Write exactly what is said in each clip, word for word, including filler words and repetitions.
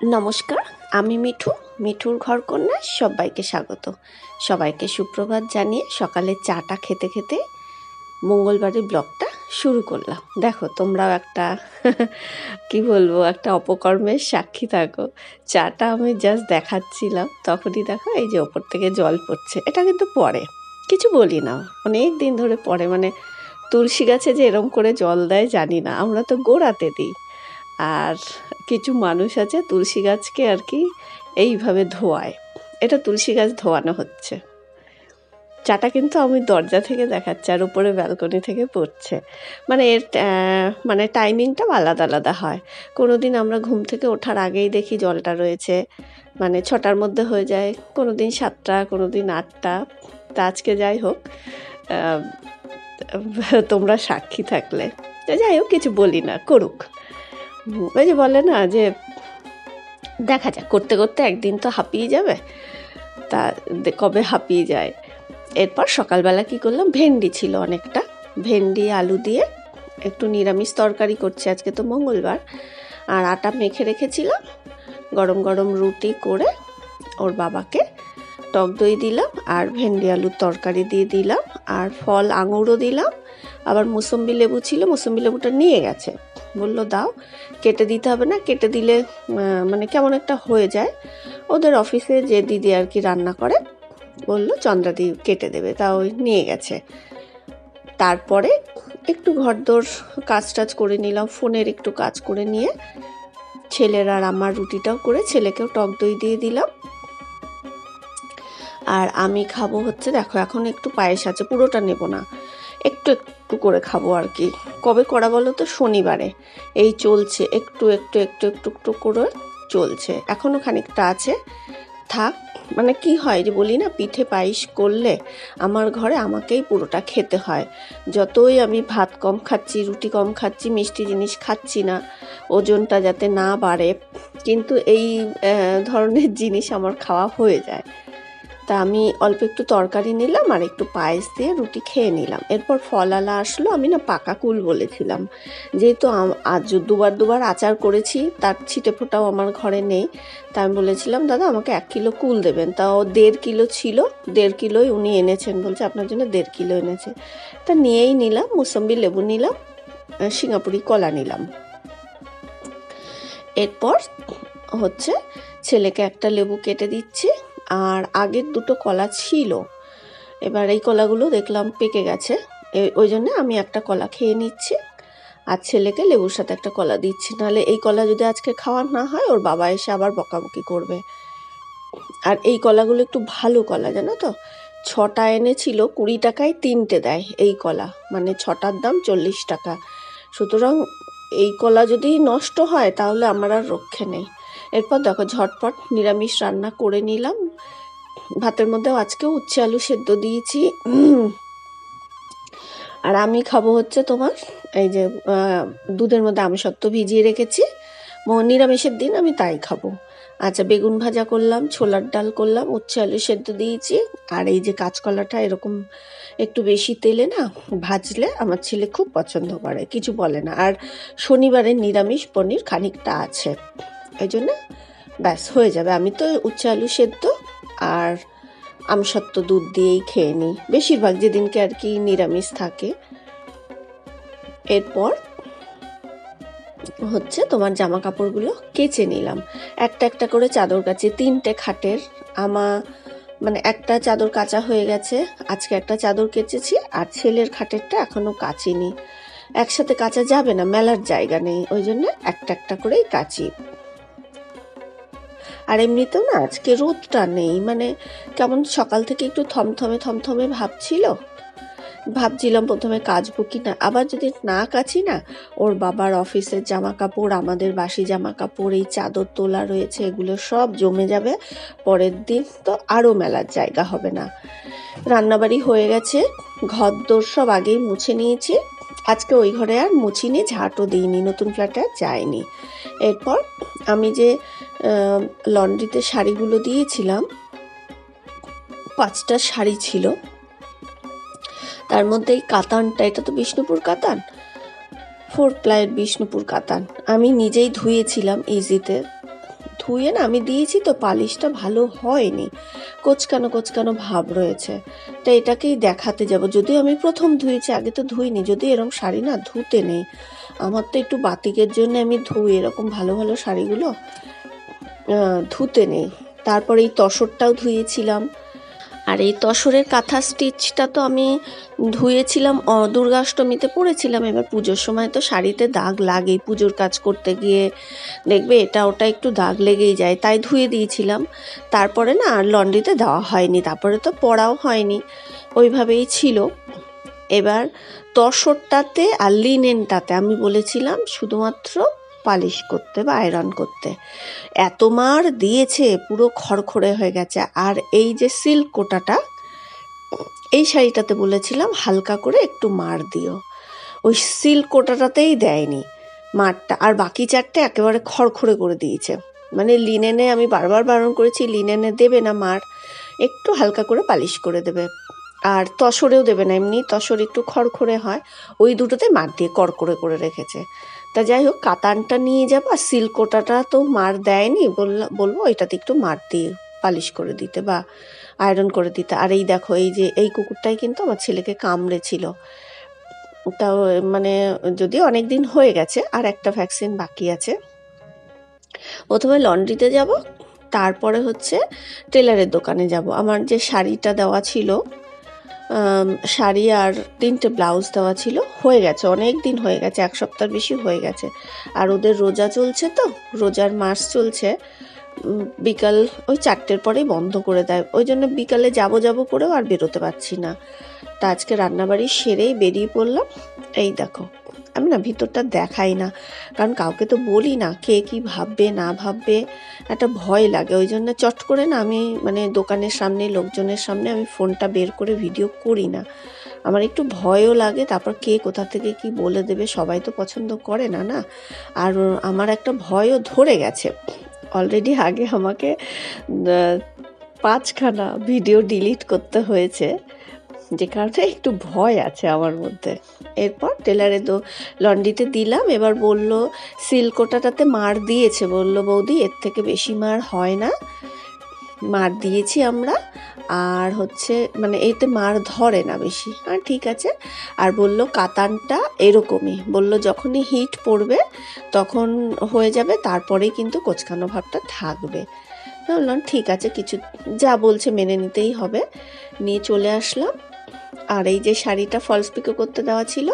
নমস্কার, আমি মিঠু। মিঠুর ঘর কন্যা সবাইকে স্বাগত। সবাইকে সুপ্রভাত জানিয়ে সকালে চাটা খেতে খেতে মঙ্গলবারের ব্লগটা শুরু করলাম। দেখো তোমরাও একটা কি বলবো একটা অপকর্মের সাক্ষী থাকো। চাটা আমি জাস্ট দেখাচ্ছিলাম, তখনই দেখো এই যে ওপর থেকে জল পড়ছে। এটা কিন্তু পড়ে, কিছু বলি না, অনেক দিন ধরে পড়ে। মানে তুলসী গাছে যে এরম করে জল দেয় জানি না, আমরা তো গোড়াতে দিই। আর কিছু মানুষ আছে তুলসী গাছকে আর কি এইভাবে ধোয়ায়। এটা তুলসী গাছ ধোয়ানো হচ্ছে। চাটা কিন্তু আমি দরজা থেকে দেখাচ্ছি, আর উপরে ব্যালকনি থেকে পড়ছে। মানে এর মানে টাইমিংটাও আলাদা আলাদা হয়। কোনো দিন আমরা ঘুম থেকে ওঠার আগেই দেখি জলটা রয়েছে, মানে ছটার মধ্যে হয়ে যায়, কোনো দিন সাতটা, কোনো দিন আটটা। তা আজকে যাই হোক, তোমরা সাক্ষী থাকলে যাই হোক, কিছু বলি না, করুক। ওই যে বলে না যে দেখা যাক, করতে করতে একদিন তো হাঁপিয়ে যাবে, তা কবে হাঁপিয়ে যায়। এরপর সকালবেলা কি করলাম, ভেন্ডি ছিল অনেকটা, ভেন্ডি আলু দিয়ে একটু নিরামিষ তরকারি করছি, আজকে তো মঙ্গলবার। আর আটা মেখে রেখেছিলাম, গরম গরম রুটি করে ওর বাবাকে টক দই দিলাম, আর ভেন্ডি আলুর তরকারি দিয়ে দিলাম, আর ফল আঙুরও দিলাম। আবার মুসম্বি লেবু ছিল, মুসম্বি লেবুটা নিয়ে গেছে, বললো দাও, কেটে দিতে হবে না, কেটে দিলে মানে কেমন একটা হয়ে যায়। ওদের অফিসে যে দিদি আর কি রান্না করে, বললো চন্দ্রাদি কেটে দেবে, তা ওই নিয়ে গেছে। তারপরে একটু ঘরদোর কাজ টাজ করে নিলাম, ফোনের একটু কাজ করে নিয়ে ছেলের আর আমার রুটিটাও করে ছেলেকেও টক দই দিয়ে দিলাম। আর আমি খাবো হচ্ছে, দেখো এখন একটু পায়েস আছে, পুরোটা নেব না, একটু একটু করে খাবো আর কি। কবে করা বলো তো, শনিবারে। এই চলছে, একটু একটু একটু একটু একটু করে চলছে, এখনও খানিকটা আছে, থাক। মানে কি হয় যে বলি না, পিঠে পায়েস করলে আমার ঘরে আমাকেই পুরোটা খেতে হয়। যতই আমি ভাত কম খাচ্ছি, রুটি কম খাচ্ছি, মিষ্টি জিনিস খাচ্ছি না, ওজনটা যাতে না বাড়ে, কিন্তু এই ধরনের জিনিস আমার খাওয়া হয়ে যায়। তা আমি অল্প একটু তরকারি নিলাম আর একটু পায়েস দিয়ে রুটি খেয়ে নিলাম। এরপর ফলালা আসলো, আমি না পাকা কুল বলেছিলাম, যেহেতু আজ দুবার দুবার আচার করেছি, তার ছিটে ফোটাও আমার ঘরে নেই, তা আমি বলেছিলাম দাদা আমাকে এক কিলো কুল দেবেন। তাও দেড় কিলো ছিল, দেড় কিলোই উনি এনেছেন, বলছে আপনার জন্য দেড় কিলো এনেছে। তা নিয়েই নিলাম, মুসম্বি লেবু নিলাম, সিঙ্গাপুরি কলা নিলাম। এরপর হচ্ছে ছেলেকে একটা লেবু কেটে দিচ্ছি, আর আগের দুটো কলা ছিল, এবার এই কলাগুলো দেখলাম পেকে গেছে, ওই জন্য আমি একটা কলা খেয়ে নিচ্ছি, আর ছেলেকে লেবুর সাথে একটা কলা দিচ্ছি। নাহলে এই কলা যদি আজকে খাওয়া না হয়, ওর বাবা এসে আবার বকাবকি করবে। আর এই কলাগুলো একটু ভালো কলা, জানো তো, ছটা এনেছিল, কুড়ি টাকায় তিনটে দেয় এই কলা, মানে ছটার দাম চল্লিশ টাকা। সুতরাং এই কলা যদি নষ্ট হয় তাহলে আমার আর রক্ষে নেই। এরপর দেখো ঝটপট নিরামিষ রান্না করে নিলাম। ভাতের মধ্যেও আজকেও উচ্ছে আলু সেদ্ধ দিয়েছি। আর আমি খাবো হচ্ছে তোমার এই যে দুধের মধ্যে আমসত্ত্ব ভিজিয়ে রেখেছি, নিরামিষের দিন আমি তাই খাবো। আচ্ছা, বেগুন ভাজা করলাম, ছোলার ডাল করলাম, উচ্ছে আলু সেদ্ধ দিয়েছি, আর এই যে কাঁচকলাটা এরকম একটু বেশি তেলে না ভাজলে আমার ছেলে খুব পছন্দ করে, কিছু বলে না। আর শনিবারের নিরামিষ পনির খানিকটা আছে, এই জন্য ব্যাস হয়ে যাবে। আমি তো উচ্ছে আলু সেদ্ধ আর আমসত্ত্ব দুধ দিয়েই খেয়ে নিই বেশিরভাগ, যেদিনকে আর কি নিরামিষ থাকে। এরপর হচ্ছে তোমার জামা কাপড়গুলো কেচে নিলাম, একটা একটা করে চাদর কাচে, তিনটে খাটের আমা মানে একটা চাদর কাচা হয়ে গেছে, আজকে একটা চাদর কেচেছি, আর ছেলের খাটেরটা এখনো কাচিনি। একসাথে কাচা যাবে না, মেলার জায়গা নেই, ওই জন্য একটা একটা করেই কাচি। আর এমনিতেও না আজকে রোদটা নেই, মানে কেমন সকাল থেকে একটু থমথমে থমথমে ভাবছিল, ভাবছিলাম প্রথমে কাচবো কি না, আবার যদি না কাচি না, ওর বাবার অফিসের জামা কাপড়, আমাদের বাসি জামা কাপড়, এই চাদর তোলা রয়েছে, এগুলো সব জমে যাবে, পরের দিন তো আরও মেলার জায়গা হবে না। রান্নাবাড়ি হয়ে গেছে, ঘর দোর সব আগেই মুছে নিয়েছি, আজকে ওই ঘরে আর মুছিনি, ঝাঁটও দিইনি, নতুন ফ্ল্যাটে আর যাইনি। এরপর আমি যে লন্ড্রিতে শাড়িগুলো দিয়েছিলাম, পাঁচটা শাড়ি ছিল, তার মধ্যে এই কাতানটা, এটা তো বিষ্ণুপুর কাতান, ফোর প্লাইয়ের বিষ্ণুপুর কাতান, আমি নিজেই ধুয়েছিলাম ইজিতে, ধুয়ে না আমি দিয়েছি তো পালিশটা ভালো হয়নি, কোচকানো কোচকানো ভাব রয়েছে। তো এটাকেই দেখাতে যাব, যদিও আমি প্রথম ধুয়েছি, আগে তো ধুইনি। যদি এরকম শাড়ি না ধুতে নেই, আমার তো একটু বাতিকের জন্য আমি ধুই এরকম ভালো ভালো শাড়িগুলো, ধুতে নেই। তারপরে এই তসরটাও ধুয়েছিলাম। আর এই তসরের কাঁথা স্টিচটা তো আমি ধুয়েছিলাম দুর্গাষ্টমীতে পরেছিলাম। এবার পুজোর সময় তো শাড়িতে দাগ লাগেই, পুজোর কাজ করতে গিয়ে দেখবে এটা ওটা একটু দাগ লেগেই যায়, তাই ধুয়ে দিয়েছিলাম। তারপরে না আর লন্ড্রিতে দেওয়া হয়নি, তারপরে তো পরাও হয়নি, ওইভাবেই ছিল। এবার তসরটাতে আর লিনেনটাতে আমি বলেছিলাম শুধুমাত্র পালিশ করতে বা আয়রন করতে। এত মার দিয়েছে, পুরো খড়খড়ে হয়ে গেছে। আর এই যে সিল্ক কোটাটা, এই শাড়িটাতে বলেছিলাম হালকা করে একটু মার দিও, ওই সিল্ক কোটাটাতেই দেয়নি মারটা। আর বাকি চারটে একেবারে খড়খড়ে করে দিয়েছে। মানে লিনেনে আমি বারবার বারণ করেছি, লিনেনে দেবে না মার, একটু হালকা করে পালিশ করে দেবে। আর তসরেও দেবে না, এমনি তসর একটু খড়খড়ে হয়, ওই দুটোতে মার দিয়ে কড়কড়ে করে রেখেছে। তা যাই হোক, কাতানটা নিয়ে যাবো, আর সিল্ক কোটাটা তো মার দেয়নি, বললাম বলবো ওইটাতে একটু মার দিয়ে পালিশ করে দিতে বা আয়রন করে দিতে। আর এই দেখো, এই যে এই কুকুরটাই কিন্তু আমার ছেলেকে কামড়েছিল, তাও মানে যদিও অনেক দিন হয়ে গেছে, আর একটা ভ্যাকসিন বাকি আছে। প্রথমে লন্ড্রিতে যাব, তারপরে হচ্ছে টেলারের দোকানে যাব। আমার যে শাড়িটা দেওয়া ছিল, শাড়ি আর তিনটে ব্লাউজ দেওয়া ছিল, হয়ে গেছে, অনেক দিন হয়ে গেছে, এক সপ্তাহ বেশি হয়ে গেছে। আর ওদের রোজা চলছে তো, রোজার মাস চলছে, বিকাল ওই চারটের পরেই বন্ধ করে দেয়, ওই জন্য বিকালে যাব যাব করেও আর বেরোতে পারছি না। তা আজকে রান্নাবাড়ি সেরেই বেরিয়ে পড়লাম। এই দেখো, আমি না ভিতরটা দেখাই না, কারণ কাউকে তো বলি না, কে কি ভাববে না ভাববে, একটা ভয় লাগে। ওই জন্য চট করে না আমি মানে দোকানের সামনে লোকজনের সামনে আমি ফোনটা বের করে ভিডিও করি না, আমার একটু ভয়ও লাগে। তারপর কে কোথা থেকে কি বলে দেবে, সবাই তো পছন্দ করে না না। আর আমার একটা ভয়ও ধরে গেছে অলরেডি, আগে আমাকে পাঁচখানা ভিডিও ডিলিট করতে হয়েছে, যে কারণে একটু ভয় আছে আমার মধ্যে। এরপর টেলারে তো লন্ড্রিতে দিলাম। এবার বলল সিল্কোটাটাতে মার দিয়েছে, বলল বৌদি এর থেকে বেশি মার হয় না, মার দিয়েছি আমরা, আর হচ্ছে মানে এতে মার ধরে না বেশি। আর ঠিক আছে। আর বলল কাতানটা এরকমই, বলল যখনই হিট পড়বে তখন হয়ে যাবে, তারপরেই কিন্তু কোচকানো ভাবটা থাকবে। বললাম ঠিক আছে, কিছু যা বলছে মেনে নিতেই হবে। নিয়ে চলে আসলাম। আর এই যে শাড়িটা ফলস পিকো করতে দেওয়া ছিল,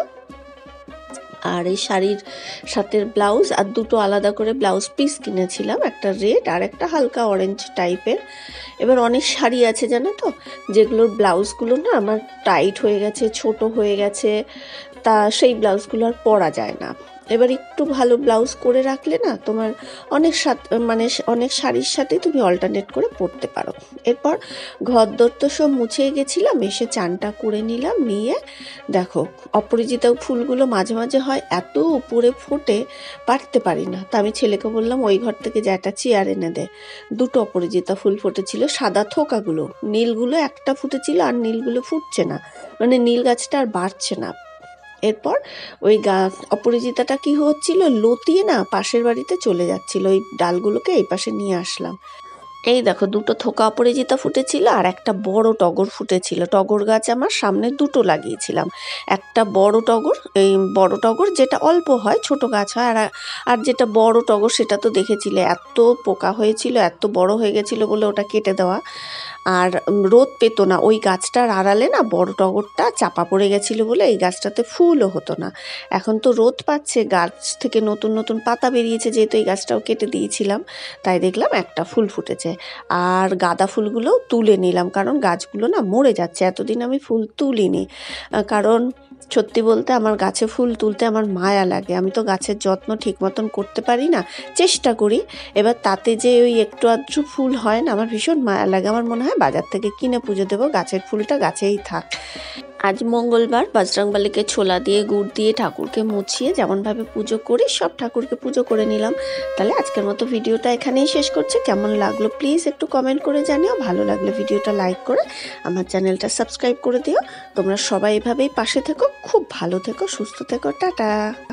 আর এই শাড়ির সাথে ব্লাউজ আর দুটো আলাদা করে ব্লাউজ পিস কিনেছিলাম, একটা রেড আর একটা হালকা অরেঞ্জ টাইপের। এবার অনেক শাড়ি আছে জানো তো, যেগুলোর ব্লাউজগুলো না আমার টাইট হয়ে গেছে, ছোট হয়ে গেছে, তা সেই ব্লাউজগুলো আর পরা যায় না। এবার একটু ভালো ব্লাউজ করে রাখলে না তোমার অনেক মানে অনেক শাড়ির সাথে তুমি অল্টারনেট করে পরতে পারো। এরপর ঘর দর তো সব মুছে গেছিলাম, এসে চানটা করে নিলাম। নিয়ে দেখো, অপরাজিতা ফুলগুলো মাঝে মাঝে হয় এত উপরে ফোটে, পারতে পারি না। তা আমি ছেলেকে বললাম ওই ঘর থেকে যে একটা চেয়ার এনে দে। দুটো অপরাজিতা ফুল ফুটেছিল, সাদা থোকাগুলো, নীলগুলো একটা ফুটেছিল আর নীলগুলো ফুটছে না, মানে নীল গাছটা আর বাড়ছে না। এরপর ওই গাছ অপরাজিতাটা কি হচ্ছিল, লতিয়ে না পাশের বাড়িতে চলে যাচ্ছিল, ওই ডালগুলোকে এই পাশে নিয়ে আসলাম। এই দেখো, দুটো থোকা অপরাজিতা ফুটেছিল আর একটা বড় টগর ফুটেছিল। টগর গাছ আমার সামনে দুটো লাগিয়েছিলাম, একটা বড় টগর, এই বড় টগর যেটা অল্প হয়, ছোট গাছ হয়, আর আর যেটা বড় টগর সেটা তো দেখেছিলে, এত পোকা হয়েছিল, এত বড় হয়ে গেছিলো বলে ওটা কেটে দেওয়া। আর রোদ পেত না, ওই গাছটার আড়ালে না বড় টগরটা চাপা পড়ে গেছিলো বলে এই গাছটাতে ফুলও হতো না। এখন তো রোদ পাচ্ছে, গাছ থেকে নতুন নতুন পাতা বেরিয়েছে, যেহেতু এই গাছটাও কেটে দিয়েছিলাম, তাই দেখলাম একটা ফুল ফুটেছে। আর গাঁদা ফুলগুলোও তুলে নিলাম, কারণ গাছগুলো না মরে যাচ্ছে, এতদিন আমি ফুল তুলিনি। কারণ সত্যি বলতে আমার গাছে ফুল তুলতে আমার মায়া লাগে, আমি তো গাছের যত্ন ঠিক মতন করতে পারি না, চেষ্টা করি। এবার তাতে যে ওই একটু আধটু ফুল হয় না, আমার ভীষণ মায়া লাগে, আমার মনে হয় বাজার থেকে কিনে পুজো দেবো, গাছের ফুলটা গাছেই থাক। আজ মঙ্গলবার, বজরংবলীকে ছোলা দিয়ে গুড় দিয়ে ঠাকুরকে মুছিয়ে যেমনভাবে পুজো করি সব ঠাকুরকে পুজো করে নিলাম। তাহলে আজকের মতো ভিডিওটা এখানেই শেষ করছি। কেমন লাগলো প্লিজ একটু কমেন্ট করে জানিও, ভালো লাগলে ভিডিওটা লাইক করে আমার চ্যানেলটা সাবস্ক্রাইব করে দিও। তোমরা সবাই এভাবেই পাশে থেকো, খুব ভালো থেকো, সুস্থ থেকো, টাটা।